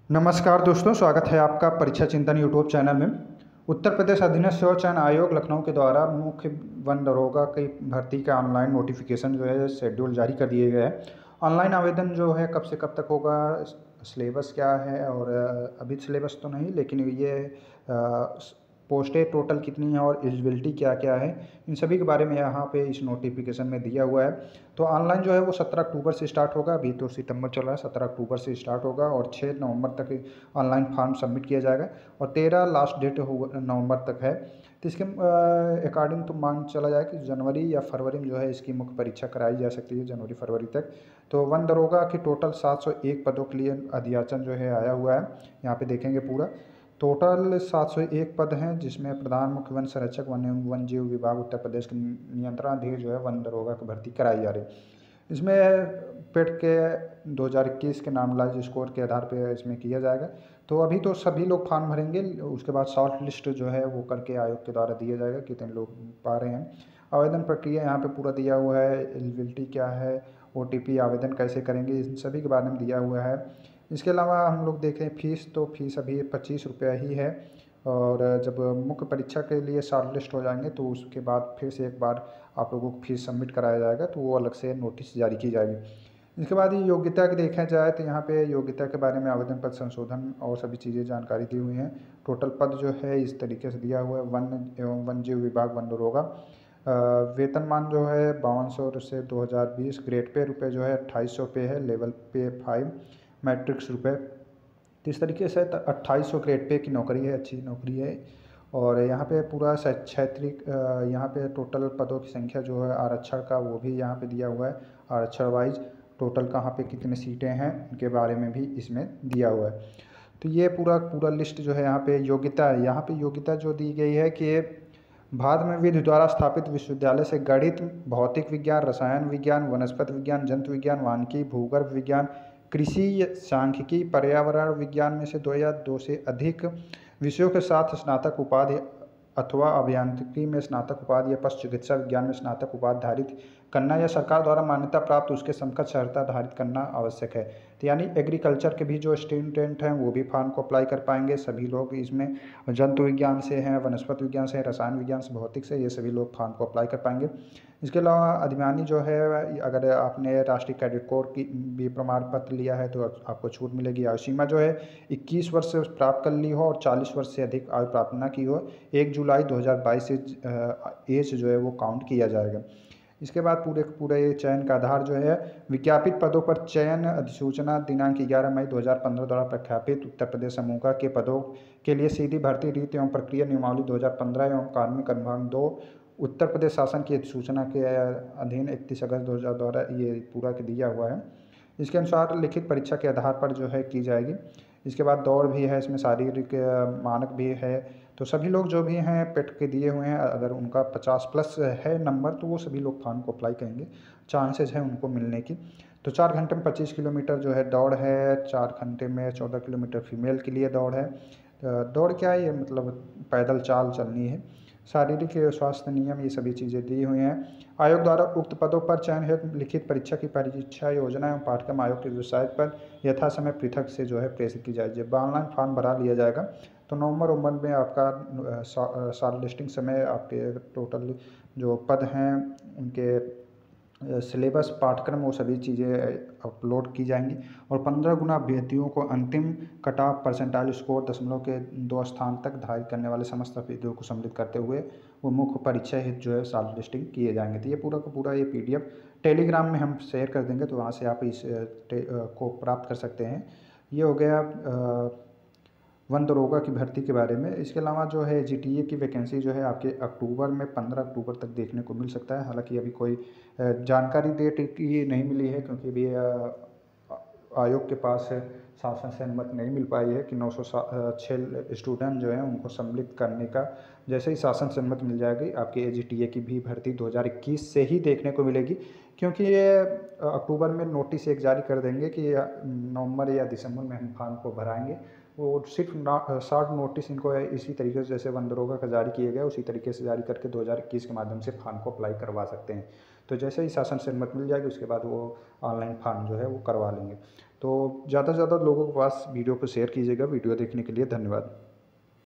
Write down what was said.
नमस्कार दोस्तों, स्वागत है आपका परीक्षा चिंतन यूट्यूब चैनल में। उत्तर प्रदेश अधीनस्थ सेवा चयन आयोग लखनऊ के द्वारा मुख्य वन दरोगा की भर्ती का ऑनलाइन नोटिफिकेशन जो है शेड्यूल जारी कर दिए गए हैं। ऑनलाइन आवेदन जो है कब से कब तक होगा, सिलेबस क्या है और अभी सिलेबस तो नहीं, लेकिन ये पोस्टें टोटल कितनी हैं और एलिजिबिलिटी क्या क्या है, इन सभी के बारे में यहाँ पे इस नोटिफिकेशन में दिया हुआ है। तो ऑनलाइन जो है वो 17 अक्टूबर से स्टार्ट होगा। अभी तो सितंबर चल रहा है, 17 अक्टूबर से स्टार्ट होगा और 6 नवंबर तक ऑनलाइन फॉर्म सबमिट किया जाएगा और 13 लास्ट डेट नवंबर तक है। तो इसके अकॉर्डिंग तो मान चला जाए कि जनवरी या फरवरी में जो है इसकी मुख्य परीक्षा कराई जा सकती है, जनवरी फरवरी तक। तो वन दरोगा की टोटल 701 पदों के लिए अध्याचन जो है आया हुआ है। यहाँ पे देखेंगे पूरा टोटल 701 पद हैं, जिसमें प्रधान मुख्य वन संरक्षक वन एवं वन जीव विभाग उत्तर प्रदेश के नियंत्रणाधीन जो है वन दरोगा की भर्ती कराई जा रही है। इसमें पेट के 2021 के नॉर्मलाइज स्कोर के आधार पर इसमें किया जाएगा। तो अभी तो सभी लोग फॉर्म भरेंगे, उसके बाद शॉर्ट लिस्ट जो है वो करके आयोग के द्वारा दिया जाएगा कितने लोग पा रहे हैं। आवेदन प्रक्रिया यहाँ पे पूरा दिया हुआ है, एलिजिबिलिटी क्या है, OTP आवेदन कैसे करेंगे, इन सभी के बारे में दिया हुआ है। इसके अलावा हम लोग देखें फीस, तो फीस अभी 25 रुपया ही है और जब मुख्य परीक्षा के लिए शॉर्ट लिस्ट हो जाएंगे तो उसके बाद फिर से एक बार आप लोगों को फीस सबमिट कराया जाएगा, तो वो अलग से नोटिस जारी की जाएगी। इसके बाद ये योग्यता की देखा जाए तो यहाँ पे योग्यता के बारे में आवेदन पत्र संशोधन और सभी चीज़ें जानकारी दी हुई हैं। टोटल पद जो है इस तरीके से दिया हुआ है, वन एवं वन जीव विभाग वन दरोगा। वेतनमान जो है 5200 से 2020, ग्रेड पे रुपये जो है 2800 पे है, लेवल पे 5, मैट्रिक्स रुपये। तो इस तरीके से 2800 ग्रेड पे की नौकरी है, अच्छी नौकरी है। और यहाँ पे पूरा क्षेत्रीय यहाँ पे टोटल पदों की संख्या जो है आरक्षण का वो भी यहाँ पे दिया हुआ है, आरक्षण वाइज टोटल कहाँ पे कितनी सीटें हैं उनके बारे में भी इसमें दिया हुआ है। तो ये पूरा पूरा लिस्ट जो है यहाँ पे योग्यता है। यहाँ पे योग्यता जो दी गई है कि भारत में विधि द्वारा स्थापित विश्वविद्यालय से गणित, भौतिक विज्ञान, रसायन विज्ञान, वनस्पति विज्ञान, जंतु विज्ञान, वानिकी, भूगर्भ विज्ञान, कृषि, सांख्यिकी, पर्यावरण विज्ञान में से 2 या 2 से अधिक विषयों के साथ स्नातक उपाधि अथवा अभियांत्रिकी में स्नातक उपाधि या पशु चिकित्सा विज्ञान में स्नातक उपाधि धारित करना या सरकार द्वारा मान्यता प्राप्त उसके समकक्ष अर्हता धारित करना आवश्यक है। तो यानी एग्रीकल्चर के भी जो स्टूडेंट हैं वो भी फॉर्म को अप्लाई कर पाएंगे। सभी लोग इसमें जंतु विज्ञान से हैं, वनस्पति विज्ञान से, रसायन विज्ञान से, भौतिक से, ये सभी लोग फॉर्म को अप्लाई कर पाएंगे। इसके अलावा अधिमानी जो है, अगर आपने राष्ट्रीय कैडेट कोर की भी प्रमाण पत्र लिया है तो आपको छूट मिलेगी। आयु सीमा जो है 21 वर्ष से प्राप्त कर ली हो और 40 वर्ष से अधिक आयु प्राप्त न की हो, 1 जुलाई 2022 से एज जो है वो काउंट किया जाएगा। इसके बाद पूरे ये चयन का आधार जो है विज्ञापित पदों पर चयन अधिसूचना दिनांक 11 मई 2015 द्वारा प्रख्यापित उत्तर प्रदेश समूह के पदों के लिए सीधी भर्ती रीति एवं प्रक्रिया नियमावली 2015 एवं कार्मिक अनुभाग 2 उत्तर प्रदेश शासन की अधिसूचना के अधीन 31 अगस्त 2000 द्वारा ये पूरा के दिया हुआ है। इसके अनुसार लिखित परीक्षा के आधार पर जो है की जाएगी। इसके बाद दौड़ भी है, इसमें शारीरिक मानक भी है। तो सभी लोग जो भी हैं पेट के दिए हुए हैं, अगर उनका 50 प्लस है नंबर तो वो सभी लोग फॉर्म को अप्लाई करेंगे, चांसेस है उनको मिलने की। तो 4 घंटे में 25 किलोमीटर जो है दौड़ है, 4 घंटे में 14 किलोमीटर फीमेल के लिए दौड़ है। दौड़ क्या है, ये मतलब पैदल चाल चलनी है। शारीरिक स्वास्थ्य नियम ये सभी चीज़ें दी हुई हैं। आयोग द्वारा उक्त पदों पर चयन हेतु लिखित परीक्षा की परीक्षा योजना एवं पाठ्यक्रम आयोग की वेबसाइट पर यथा समय पृथक से जो है प्रेषित की जाए। जब ऑनलाइन फॉर्म भरा लिया जाएगा तो नवंबर में आपका शॉर्ट लिस्टिंग समय आपके टोटल जो पद हैं उनके सिलेबस, पाठ्यक्रम, वो सभी चीज़ें अपलोड की जाएंगी और 15 गुना अभ्यर्थियों को अंतिम कट ऑफ परसेंटाइल स्कोर दशमलव के 2 स्थान तक धारित करने वाले समस्त अभ्यर्थियों को सम्मिलित करते हुए वो मुख्य परीक्षा हित जो है शॉर्ट लिस्टिंग किए जाएंगे। तो ये पूरा का पूरा ये PDF टेलीग्राम में हम शेयर कर देंगे, तो वहाँ से आप इस को प्राप्त कर सकते हैं। ये हो गया वन दरोगा की भर्ती के बारे में। इसके अलावा जो है GTA की वैकेंसी जो है आपके अक्टूबर में 15 अक्टूबर तक देखने को मिल सकता है। हालांकि अभी कोई जानकारी डेट की नहीं मिली है, क्योंकि अभी आयोग के पास शासन से अनुमति नहीं मिल पाई है कि 906 स्टूडेंट जो हैं उनको सम्मिलित करने का। जैसे ही शासन से अनुमति मिल जाएगी आपकी GTA की भी भर्ती 2021 से ही देखने को मिलेगी, क्योंकि ये अक्टूबर में नोटिस एक जारी कर देंगे कि नवंबर या दिसंबर में हम फॉर्म को भराएंगे। वो सिर्फ शॉर्ट नोटिस इनको इसी तरीके से जैसे वन दरोगा का जारी किया गया उसी तरीके से जारी करके 2021 के माध्यम से फॉर्म को अप्लाई करवा सकते हैं। तो जैसे ही शासन से अनुमति मिल जाएगी उसके बाद वो ऑनलाइन फॉर्म जो है वो करवा लेंगे। तो ज़्यादा से ज़्यादा लोगों के पास वीडियो को शेयर कीजिएगा। वीडियो देखने के लिए धन्यवाद।